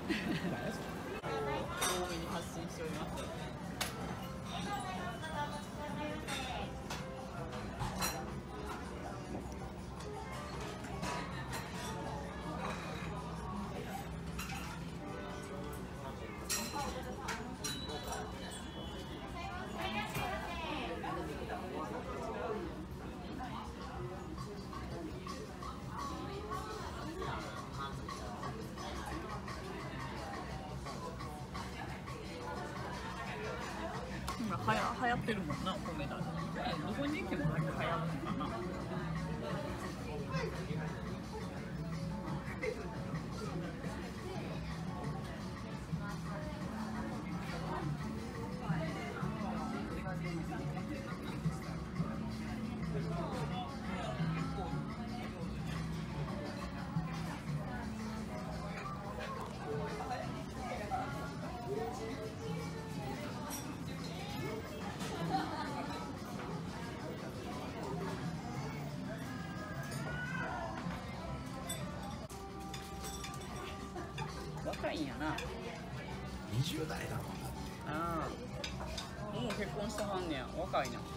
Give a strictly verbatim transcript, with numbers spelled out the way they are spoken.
多めに発信しております。今はや流行ってるもんな、お米だ。どこに行っても流行るのかな。若いんやな。 にじゅう代だもんだって。 ああ、もう結婚したはんねや。若いな。